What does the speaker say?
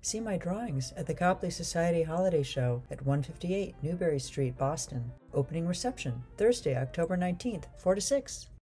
See my drawings at the Copley Society Holiday Show at 158 Newbury Street, Boston. Opening reception, Thursday, October 19th, 4 to 6.